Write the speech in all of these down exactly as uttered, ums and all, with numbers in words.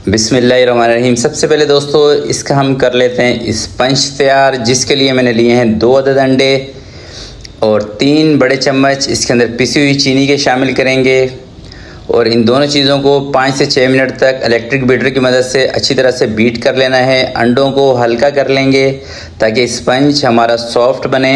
बिस्मिल्लाहिर्रहमानिर्रहीम। सबसे पहले दोस्तों इसका हम कर लेते हैं स्पंज तैयार, जिसके लिए मैंने लिए हैं दो अदद अंडे और तीन बड़े चम्मच इसके अंदर पिसी हुई चीनी के शामिल करेंगे और इन दोनों चीज़ों को पाँच से छः मिनट तक इलेक्ट्रिक बीटर की मदद से अच्छी तरह से बीट कर लेना है। अंडों को हल्का कर लेंगे ताकि स्पंज हमारा सॉफ्ट बने।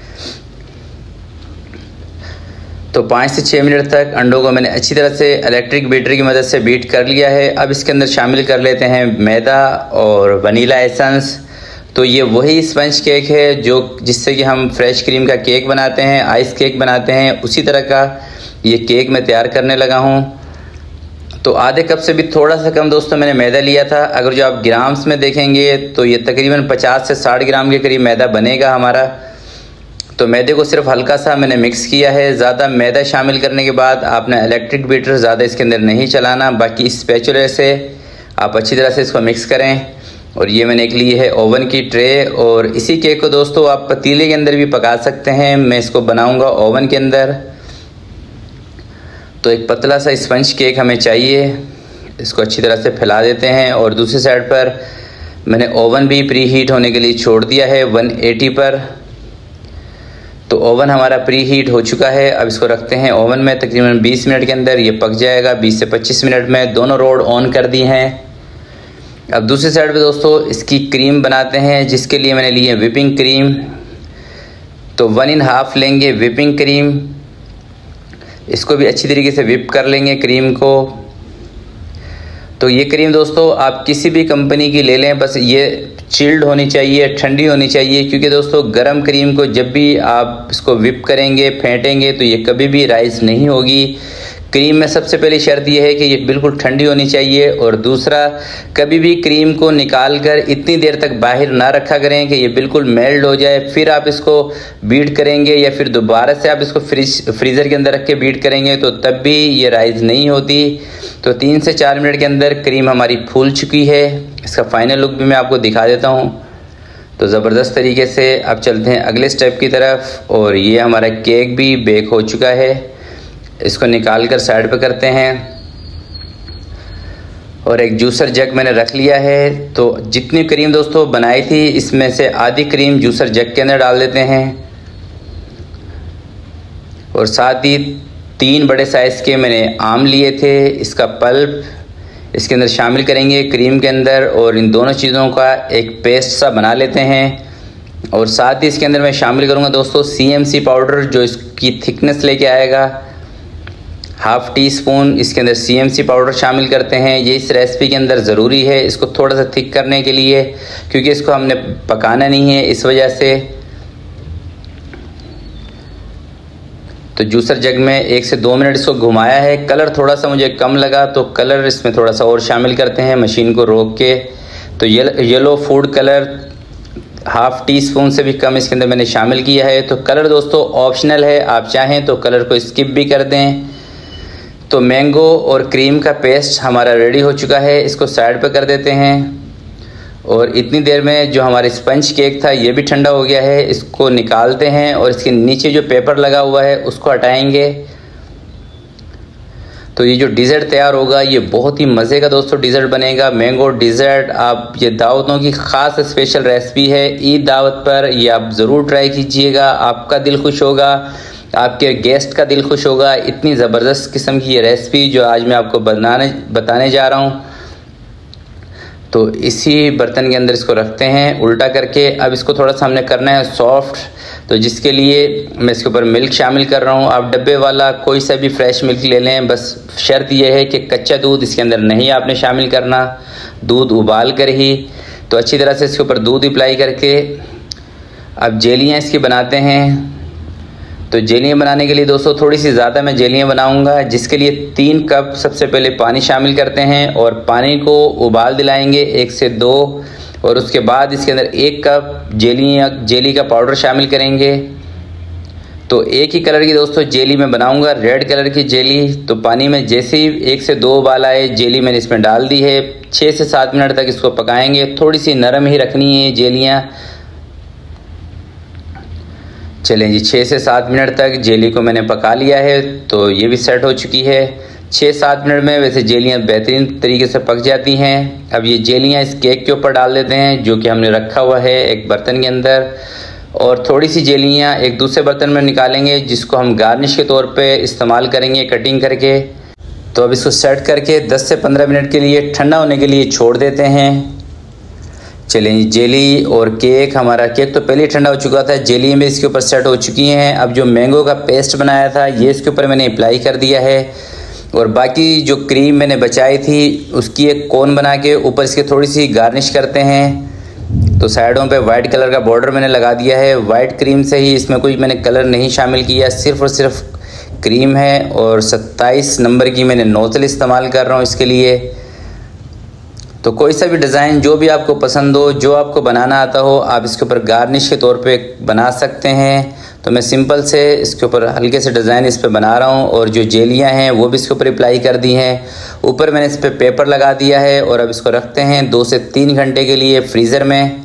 तो पाँच से छः मिनट तक अंडों को मैंने अच्छी तरह से इलेक्ट्रिक बीटर की मदद से बीट कर लिया है। अब इसके अंदर शामिल कर लेते हैं मैदा और वनीला एसेंस। तो ये वही स्पंज केक है जो जिससे कि हम फ्रेश क्रीम का केक बनाते हैं, आइस केक बनाते हैं, उसी तरह का ये केक मैं तैयार करने लगा हूँ। तो आधे कप से भी थोड़ा सा कम दोस्तों मैंने मैदा लिया था। अगर जो आप ग्राम्स में देखेंगे तो ये तकरीबन पचास से साठ ग्राम के करीब मैदा बनेगा हमारा। तो मैदे को सिर्फ हल्का सा मैंने मिक्स किया है। ज़्यादा मैदा शामिल करने के बाद आपने इलेक्ट्रिक बीटर ज़्यादा इसके अंदर नहीं चलाना, बाकी स्पैचुला से आप अच्छी तरह से इसको मिक्स करें। और ये मैंने एक ली है ओवन की ट्रे और इसी केक को दोस्तों आप पतीले के अंदर भी पका सकते हैं। मैं इसको बनाऊंगा ओवन के अंदर। तो एक पतला सा स्पंज केक हमें चाहिए, इसको अच्छी तरह से फैला देते हैं। और दूसरी साइड पर मैंने ओवन भी प्री हीट होने के लिए छोड़ दिया है एक सौ अस्सी पर। तो ओवन हमारा प्री हीट हो चुका है। अब इसको रखते हैं ओवन में, तकरीबन बीस मिनट के अंदर ये पक जाएगा। बीस से पच्चीस मिनट में दोनों रोड ऑन कर दी हैं। अब दूसरी साइड पे दोस्तों इसकी क्रीम बनाते हैं, जिसके लिए मैंने ली है विपिंग क्रीम। तो वन इन हाफ लेंगे विपिंग क्रीम, इसको भी अच्छी तरीके से विप कर लेंगे क्रीम को। तो ये क्रीम दोस्तों आप किसी भी कंपनी की ले लें, बस ये चिल्ड होनी चाहिए, ठंडी होनी चाहिए, क्योंकि दोस्तों गरम क्रीम को जब भी आप इसको विप करेंगे, फेंटेंगे, तो ये कभी भी राइज नहीं होगी। क्रीम में सबसे पहली शर्त यह है कि ये बिल्कुल ठंडी होनी चाहिए। और दूसरा, कभी भी क्रीम को निकाल कर इतनी देर तक बाहर ना रखा करें कि ये बिल्कुल मेल्ट हो जाए, फिर आप इसको बीट करेंगे या फिर दोबारा से आप इसको फ्रिज फ्रीज़र के अंदर रख के बीट करेंगे तो तब भी ये राइज नहीं होती। तो तीन से चार मिनट के अंदर क्रीम हमारी फूल चुकी है। इसका फाइनल लुक भी मैं आपको दिखा देता हूँ। तो ज़बरदस्त तरीके से अब चलते हैं अगले स्टेप की तरफ। और ये हमारा केक भी बेक हो चुका है, इसको निकाल कर साइड पे करते हैं। और एक जूसर जग मैंने रख लिया है। तो जितनी क्रीम दोस्तों बनाई थी इसमें से आधी क्रीम जूसर जग के अंदर डाल देते हैं। और साथ ही तीन बड़े साइज़ के मैंने आम लिए थे, इसका पल्प इसके अंदर शामिल करेंगे क्रीम के अंदर और इन दोनों चीज़ों का एक पेस्ट सा बना लेते हैं। और साथ ही इसके अंदर मैं शामिल करूँगा दोस्तों सी एम सी पाउडर, जो इसकी थिकनेस लेके आएगा। हाफ़ टी स्पून इसके अंदर सी एम सी पाउडर शामिल करते हैं। ये इस रेसिपी के अंदर ज़रूरी है, इसको थोड़ा सा थिक करने के लिए, क्योंकि इसको हमने पकाना नहीं है, इस वजह से। तो जूसर जग में एक से दो मिनट इसको घुमाया है। कलर थोड़ा सा मुझे कम लगा तो कलर इसमें थोड़ा सा और शामिल करते हैं मशीन को रोक के। तो yellow food colour half teaspoon से भी कम इसके अंदर मैंने शामिल किया है। तो कलर दोस्तों ऑप्शनल है, आप चाहें तो कलर को स्किप भी कर दें। तो मैंगो और क्रीम का पेस्ट हमारा रेडी हो चुका है, इसको साइड पे कर देते हैं। और इतनी देर में जो हमारा स्पंज केक था ये भी ठंडा हो गया है, इसको निकालते हैं और इसके नीचे जो पेपर लगा हुआ है उसको हटाएंगे। तो ये जो डिज़र्ट तैयार होगा ये बहुत ही मज़े का दोस्तों डिज़र्ट बनेगा, मैंगो डिज़र्ट। आप ये दावतों की ख़ास स्पेशल रेसिपी है, ईद दावत पर ये आप ज़रूर ट्राई कीजिएगा, आपका दिल खुश होगा, आपके गेस्ट का दिल खुश होगा। इतनी ज़बरदस्त किस्म की ये रेसिपी जो आज मैं आपको बनाने बताने जा रहा हूँ। तो इसी बर्तन के अंदर इसको रखते हैं उल्टा करके। अब इसको थोड़ा सा हमने करना है सॉफ्ट, तो जिसके लिए मैं इसके ऊपर मिल्क शामिल कर रहा हूँ। आप डब्बे वाला कोई सा भी फ्रेश मिल्क ले लें, बस शर्त यह है कि कच्चा दूध इसके अंदर नहीं आपने शामिल करना, दूध उबाल कर ही। तो अच्छी तरह से इसके ऊपर दूध अप्लाई करके अब जेलियाँ इसकी बनाते हैं। तो जेलियाँ बनाने के लिए दोस्तों थोड़ी सी ज़्यादा मैं जेलियाँ बनाऊंगा, जिसके लिए तीन कप सबसे पहले पानी शामिल करते हैं और पानी को उबाल दिलाएंगे एक से दो। और उसके बाद इसके अंदर एक कप जेलियाँ जेली का पाउडर शामिल करेंगे। तो एक ही कलर की दोस्तों जेली मैं बनाऊंगा, रेड कलर की जेली। तो पानी में जैसे ही एक से दो उबाल आए जेली मैंने इसमें डाल दी है। छः से सात मिनट तक इसको पकाएंगे, थोड़ी सी नरम ही रखनी है जेलियाँ। चलें जी, छः से सात मिनट तक जेली को मैंने पका लिया है, तो ये भी सेट हो चुकी है। छः सात मिनट में वैसे जेलियाँ बेहतरीन तरीके से पक जाती हैं। अब ये जेलियाँ इस केक के ऊपर डाल देते हैं जो कि हमने रखा हुआ है एक बर्तन के अंदर, और थोड़ी सी जेलियाँ एक दूसरे बर्तन में निकालेंगे जिसको हम गार्निश के तौर पे इस्तेमाल करेंगे कटिंग करके। तो अब इसको सेट करके दस से पंद्रह मिनट के लिए ठंडा होने के लिए छोड़ देते हैं। चलें, जेली और केक, हमारा केक तो पहले ही ठंडा हो चुका था, जेली में इसके ऊपर सेट हो चुकी हैं। अब जो मैंगो का पेस्ट बनाया था ये इसके ऊपर मैंने अप्लाई कर दिया है, और बाकी जो क्रीम मैंने बचाई थी उसकी एक कोन बना के ऊपर इसके थोड़ी सी गार्निश करते हैं। तो साइडों पे वाइट कलर का बॉर्डर मैंने लगा दिया है, वाइट क्रीम से ही, इसमें कोई मैंने कलर नहीं शामिल किया, सिर्फ और सिर्फ क्रीम है। और सत्ताईस नंबर की मैंने नोज़ल इस्तेमाल कर रहा हूँ इसके लिए। तो कोई सा भी डिज़ाइन जो भी आपको पसंद हो, जो आपको बनाना आता हो, आप इसके ऊपर गार्निश के तौर पे बना सकते हैं। तो मैं सिंपल से इसके ऊपर हल्के से डिज़ाइन इस पे बना रहा हूँ, और जो जेलियाँ हैं वो भी इसके ऊपर अप्लाई कर दी हैं। ऊपर मैंने इस पर पे पेपर लगा दिया है, और अब इसको रखते हैं दो से तीन घंटे के लिए फ्रीज़र में।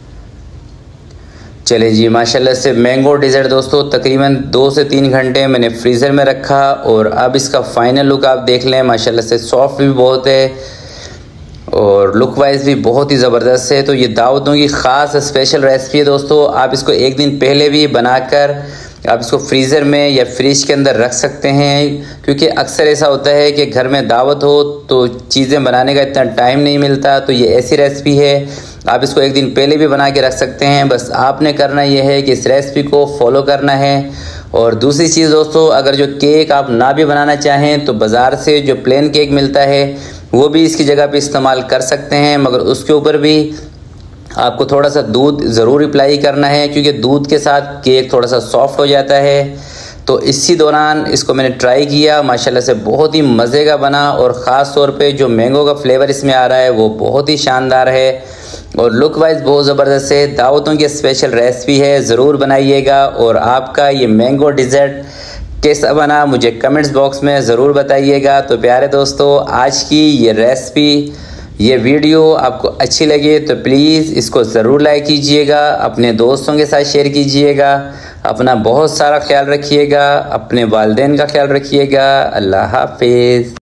चले जी, माशाल्लाह से मैंगो डिज़र्ट दोस्तों तकरीबन दो से तीन घंटे मैंने फ्रीज़र में रखा, और अब इसका फ़ाइनल लुक आप देख लें। माशाल्लाह से सॉफ्ट भी बहुत है और लुक वाइज भी बहुत ही ज़बरदस्त है। तो ये दावतों की ख़ास स्पेशल रेसिपी है दोस्तों। आप इसको एक दिन पहले भी बनाकर आप इसको फ्रीज़र में या फ्रिज के अंदर रख सकते हैं, क्योंकि अक्सर ऐसा होता है कि घर में दावत हो तो चीज़ें बनाने का इतना टाइम नहीं मिलता। तो ये ऐसी रेसिपी है, आप इसको एक दिन पहले भी बना के रख सकते हैं। बस आपने करना यह है कि इस रेसिपी को फॉलो करना है। और दूसरी चीज़ दोस्तों, अगर जो केक आप ना भी बनाना चाहें तो बाज़ार से जो प्लेन केक मिलता है वो भी इसकी जगह पे इस्तेमाल कर सकते हैं, मगर उसके ऊपर भी आपको थोड़ा सा दूध ज़रूर अप्लाई करना है, क्योंकि दूध के साथ केक थोड़ा सा सॉफ्ट हो जाता है। तो इसी दौरान इसको मैंने ट्राई किया, माशाल्लाह से बहुत ही मज़े का बना, और ख़ास तौर पे जो मैंगो का फ्लेवर इसमें आ रहा है वो बहुत ही शानदार है, और लुक वाइज बहुत ज़बरदस्त है। दावतों की स्पेशल रेसिपी है, ज़रूर बनाइएगा। और आपका ये मैंगो डिज़र्ट कैसा बना मुझे कमेंट्स बॉक्स में ज़रूर बताइएगा। तो प्यारे दोस्तों, आज की ये रेसिपी, ये वीडियो आपको अच्छी लगे तो प्लीज़ इसको ज़रूर लाइक कीजिएगा, अपने दोस्तों के साथ शेयर कीजिएगा। अपना बहुत सारा ख्याल रखिएगा, अपने वालिदैन का ख्याल रखिएगा। अल्लाह हाफिज़।